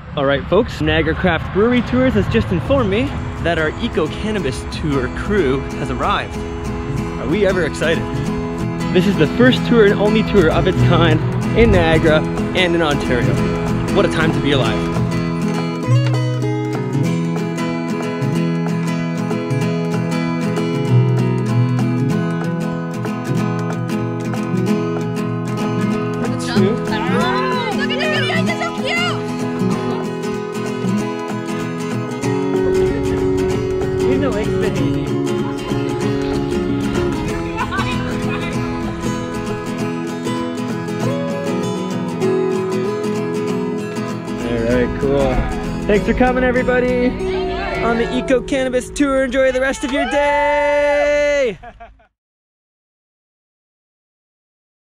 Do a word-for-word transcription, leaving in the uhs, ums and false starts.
All right, folks, Niagara Craft Brewery Tours has just informed me that our Eco Cannabis Tour crew has arrived. Are we ever excited? This is the first tour and only tour of its kind in Niagara and in Ontario. What a time to be alive. Alright, cool. Thanks for coming, everybody, on the Eco Cannabis Tour. Enjoy the rest of your day!